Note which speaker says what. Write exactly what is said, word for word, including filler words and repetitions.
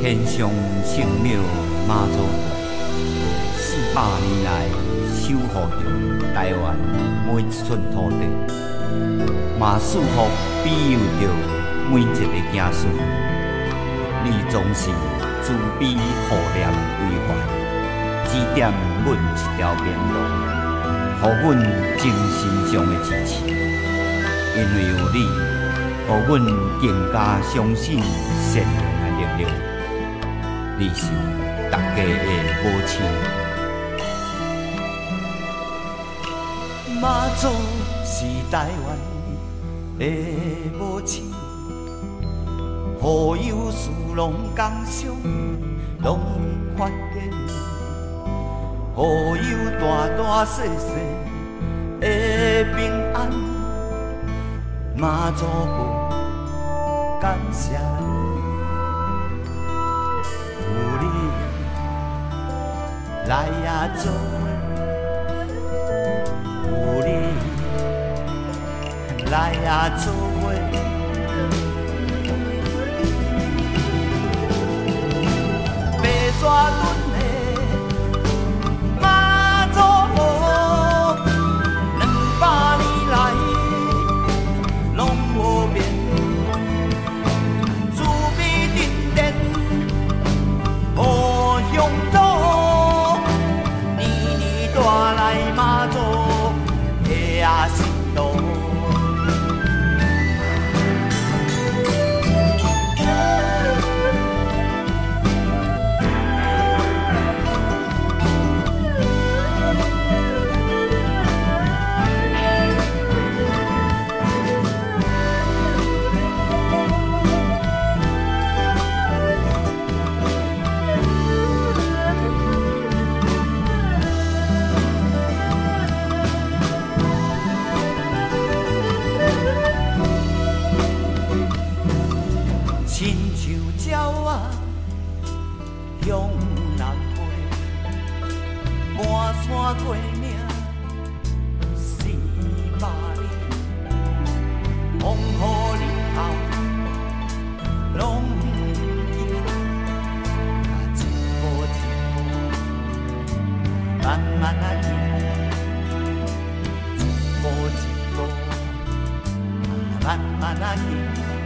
Speaker 1: 天上圣庙妈祖，四百年来守护着台湾每一寸土地，嘛祝福庇佑着每一个子孙。你总是慈悲护念为怀，指点阮一条明路，予阮精神上的支持。因为有你，予阮更加相信善良的力量。你是大家的母亲。妈祖是台湾的母亲，所有事拢感伤，拢发现，所有大大小小的平安，妈祖无感谢你，有你来呀做伙。有你来呀做伙，白沙屯的妈祖婆，两百年来拢无变，慈悲沉淀无乡土，年年带来妈祖。呀，心动。亲像鸟仔向南飞，半山过岭四百里，风雨日头拢惊，一步一步慢慢啊行，一步一步慢慢啊行。